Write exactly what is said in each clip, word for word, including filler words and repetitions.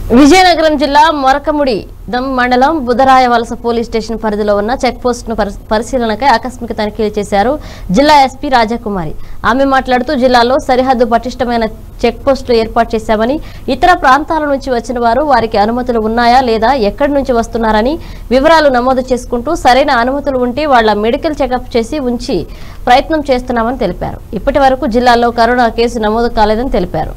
విజయనగరం జిల్లా మొరకముడి దం మండలం బుధరాయవలస పోలీస్ స్టేషన్ పరిధిలో ఉన్న చెక్ పోస్ట్ ను పరిశీలనకై ఆకస్మిక తనిఖీలు చేశారు జిల్లా ఎస్పీ రాజకుమారి. ఆమె మాట్లాడుతూ జిల్లాలో సరిహద్దు పటిష్టమైన చెక్ పోస్టులు ఏర్పాటు చేశామని, ఇతర ప్రాంతాల నుంచి వచ్చిన వారు వారికి అనుమతులు ఉన్నాయా లేదా, ఎక్కడి నుంచి వస్తున్నారని వివరాలు నమోదు చేసుకుంటూ సరైన అనుమతులు ఉంటే వాళ్ల మెడికల్ చెకప్ చేసి ఉంచి ప్రయత్నం చేస్తున్నామని తెలిపారు. ఇప్పటి వరకు జిల్లాలో కరోనా కేసు నమోదు కాలేదని తెలిపారు.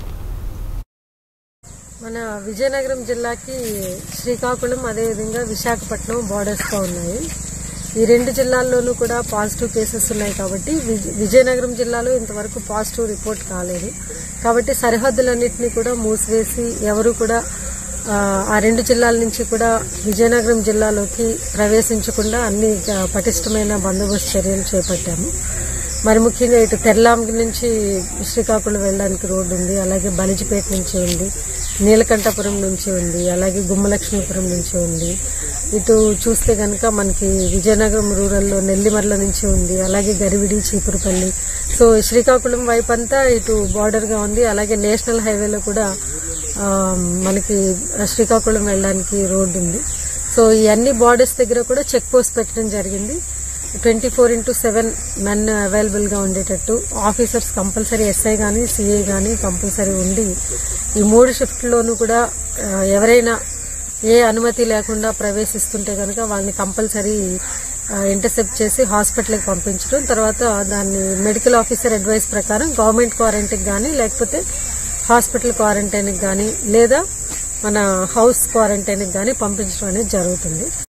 మన విజయనగరం జిల్లాకి శ్రీకాకుళం అదేవిధంగా విశాఖపట్నం బోర్డర్స్గా ఉన్నాయి. ఈ రెండు జిల్లాల్లోనూ కూడా పాజిటివ్ కేసెస్ ఉన్నాయి కాబట్టి విజయనగరం జిల్లాలో ఇంతవరకు పాజిటివ్ రిపోర్ట్ కాలేదు. కాబట్టి సరిహద్దులన్నింటినీ కూడా మూసివేసి ఎవరు కూడా ఆ రెండు జిల్లాల నుంచి కూడా విజయనగరం జిల్లాలోకి ప్రవేశించకుండా అన్ని పటిష్టమైన బందోబస్తు చర్యలు చేపట్టాము. మరి ముఖ్యంగా ఇటు తెర్లాంగి నుంచి శ్రీకాకుళం వెళ్ళడానికి రోడ్డు ఉంది, అలాగే బలిజిపేట నుంచి ఉంది, నీలకంఠపురం నుంచి ఉంది, అలాగే గుమ్మలక్ష్మీపురం నుంచి ఉంది. ఇటు చూస్తే కనుక మనకి విజయనగరం రూరల్లో నెల్లిమర్ల నుంచి ఉంది, అలాగే గరివిడి చీపురుపల్లి. సో శ్రీకాకుళం వైపు అంతా ఇటు బార్డర్గా ఉంది. అలాగే నేషనల్ హైవేలో కూడా మనకి శ్రీకాకుళం వెళ్ళడానికి రోడ్డు ఉంది. సో ఈ అన్ని బార్డర్స్ దగ్గర కూడా చెక్ పోస్ట్ పెట్టడం జరిగింది. Twenty four into seven men available గా ఉండేటట్టు ఆఫీసర్స్ కంపల్సరీ ఎస్ఐ గానీ సిఐ గానీ కంపల్సరీ ఉండి ఈ మూడు షిఫ్ట్లోనూ కూడా ఎవరైనా ఏ అనుమతి లేకుండా ప్రవేశిస్తుంటే కనుక వాళ్ళని కంపల్సరీ ఇంటర్సెప్ట్ చేసి హాస్పిటల్కి పంపించడం, తర్వాత దాన్ని మెడికల్ ఆఫీసర్ అడ్వైస్ ప్రకారం గవర్నమెంట్ క్వారంటైన్కి కానీ లేకపోతే హాస్పిటల్ క్వారంటైన్కి కానీ లేదా మన హౌస్ క్వారంటైన్కి కానీ పంపించడం అనేది జరుగుతుంది.